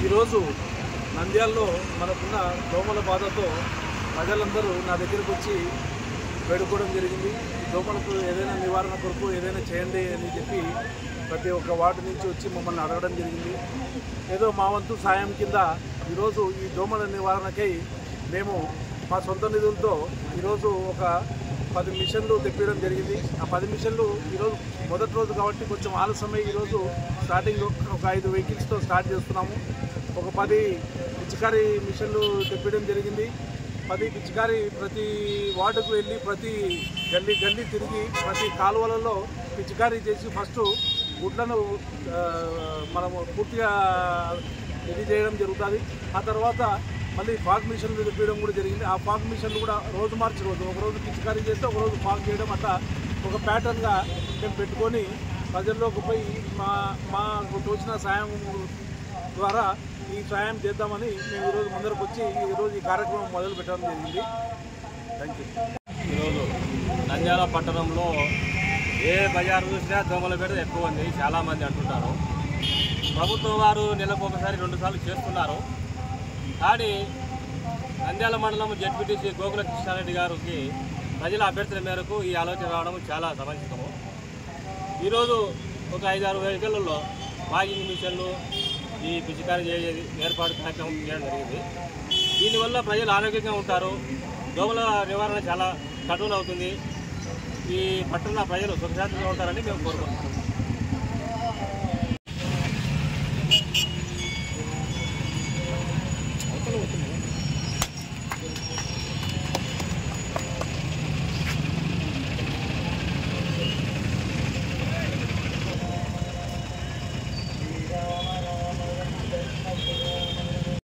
ఈరోజు నంద్యాలలో మనకున్న దోమల బాధతో ప్రజలందరూ నా దగ్గరికి వచ్చి వేడుకోవడం జరిగింది. దోమలకు ఏదైనా నివారణ కొరకు ఏదైనా చేయండి అని చెప్పి ప్రతి ఒక్క వార్డు నుంచి వచ్చి మమ్మల్ని అడగడం జరిగింది. ఏదో మా వంతు సాయం కింద ఈరోజు ఈ దోమల నివారణకై మేము మా సొంత నిధులతో ఈరోజు ఒక 10 మిషన్లు తెప్పించడం జరిగింది. ఆ 10 మిషన్లు ఈరోజు మొదటి రోజు కాబట్టి కొంచెం ఆలస్యమై ఈరోజు స్టార్టింగ్ ఒక 5 వెహికల్స్తో స్టార్ట్ చేస్తున్నాము. ఒక 10 పిచికారీ మిషన్లు తెప్పించడం జరిగింది. 10 పిచికారీ ప్రతి వార్డుకు వెళ్ళి ప్రతి గల్లీ తిరిగి ప్రతి కాలువలలో పిచికారీ చేసి ఫస్ట్ గుడ్లను మనము పూర్తిగా ఇది చేయడం జరుగుతుంది. ఆ తర్వాత మళ్ళీ ఫాగ్ మిషన్లు తెప్పించడం కూడా జరిగింది. ఆ ఫాగ్ మిషన్లు కూడా రోజు మార్చి రోజు ఒకరోజు పిచికారీ చేస్తే ఒకరోజు ఫాగ్ చేయడం అట్లా ఒక ప్యాటర్న్గా మేము పెట్టుకొని ప్రజల్లోకి పోయి మాకు తోచిన సాయం ద్వారా ఈ సాయం చేద్దామని మేము ఈరోజు ముందరకు వచ్చి ఈరోజు ఈ కార్యక్రమం మొదలు పెట్టడం జరిగింది. Thank you. ఈరోజు నంద్యాల పట్టణంలో ఏ బజారు చూసినా దోమల బెడ ఎక్కువ ఉంది, చాలామంది అంటుంటారు. ప్రభుత్వం వారు నెలకు ఒకసారి 2 సార్లు చేస్తున్నారు. కానీ నంద్యాల మండలం జెడ్పీటీసీ గోకుల కృష్ణారెడ్డి గారికి ప్రజల అభ్యర్థుల మేరకు ఈ ఆలోచన రావడం చాలా సమంజసము. ఈరోజు ఒక 5-6 వెహికల్లో ఫాగింగ్ మిషన్లు ఈ పిచికారీ ఏర్పాటు కార్యక్రమం చేయడం జరిగింది. దీనివల్ల ప్రజలు ఆరోగ్యంగా ఉంటారు. దోమల నివారణ చాలా కఠినం అవుతుంది. ఈ పట్టణ ప్రజలు సురక్షితంగా ఉంటారని మేము కోరుకుంటున్నాం.